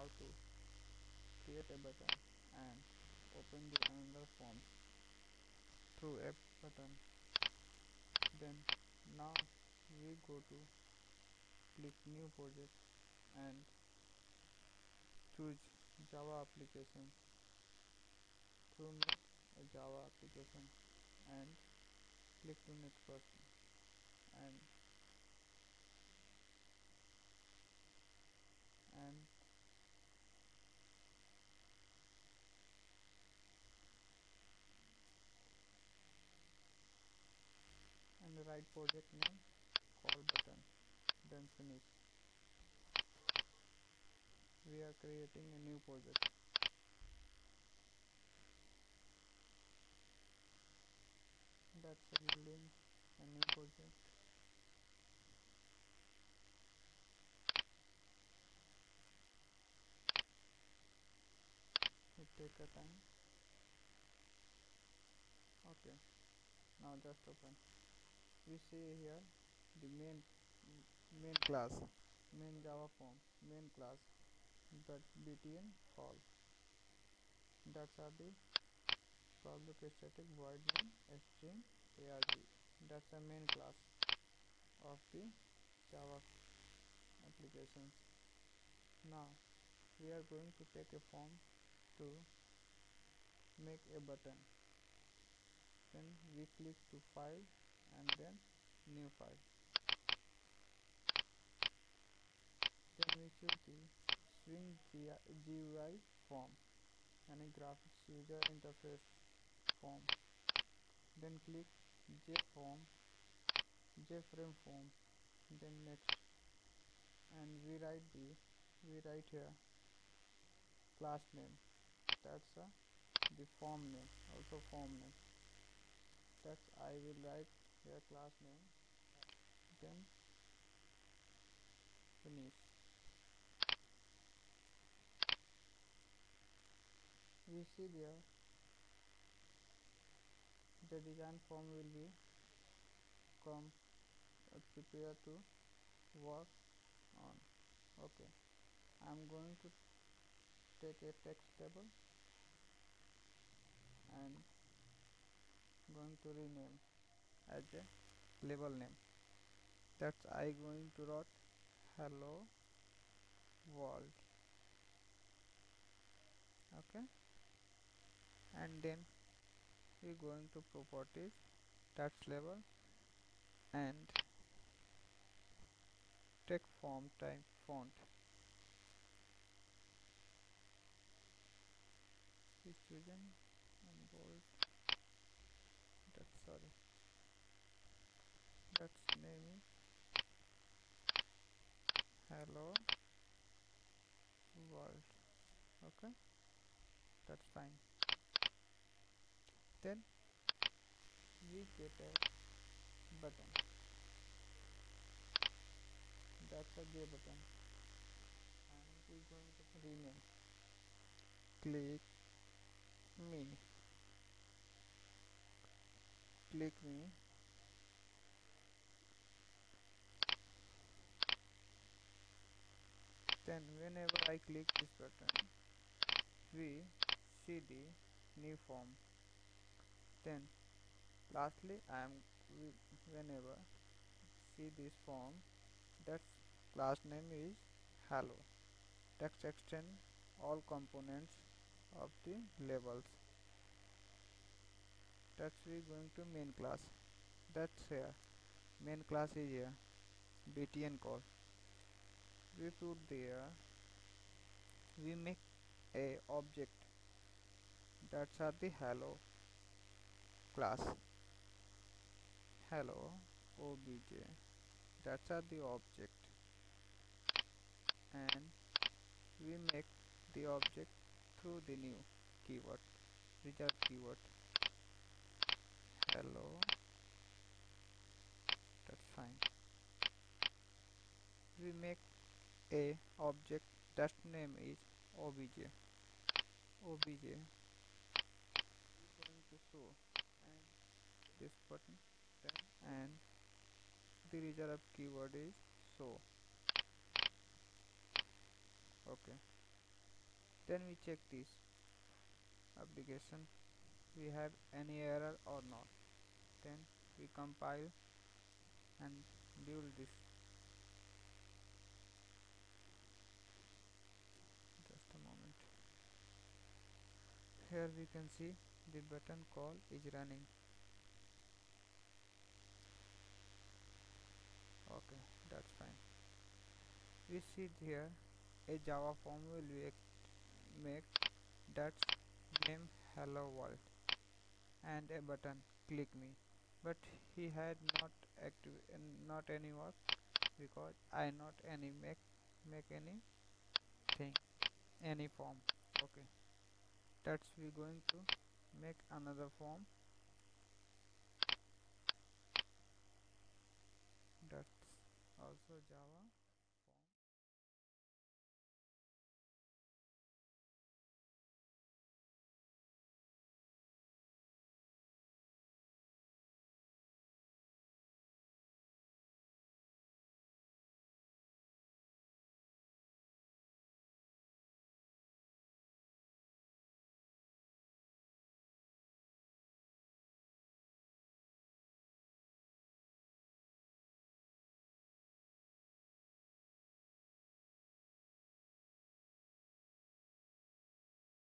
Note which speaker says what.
Speaker 1: how to create a button and open the another form through a button. Then now we go to click new project and choose Java application through make a Java application and click to next person and and write project name call button, then finish. We are creating a new project. That's building a new project. It take a time. Okay, now just open. We see here the main class, main Java form, main class, but btn call. That's are the public static void main string arg. That's a main class of the Java application. Now we are going to take a form to make a button. Then we click to file and then new file. Then we choose the swing GUI form and a graphics user interface form. Then click JFrame form. Then next, and we write here class name. That's the form name, also form name. That's I will write here class name. Then finish. We see there the design form will be come prepare to work on. Okay, I'm going to take a text table and going to rename as a label name. That's I going to write hello world. Okay, and then we going to properties, text label and text form type font is chosen and bold. That's sorry, that's name is hello world. Okay, that's fine. Then we get a button. That's a J button and we going to rename click me. Click me. Then whenever I click this button we see the new form. Then lastly I am whenever see this form, that class name is hello. Text extend all components of the labels. That's we going to main class. That's here main class is here btn call. We put there, we make a object. That's are the hello class, hello obj. That's are the object and we make the object through the new keyword, result keyword hello. That's fine. We make a object that name is obj. Obj is going to show and this button and the result keyword is show. Okay, Then we check this application we have any error or not. Then we compile and build this. Just a moment. Here we can see the button call is running. Okay, that's fine. We see here a Java form will make that's name hello world and a button click me, but he had not active not any work because I not any make any thing any form. Okay, that's we going to make another form. That's also Java.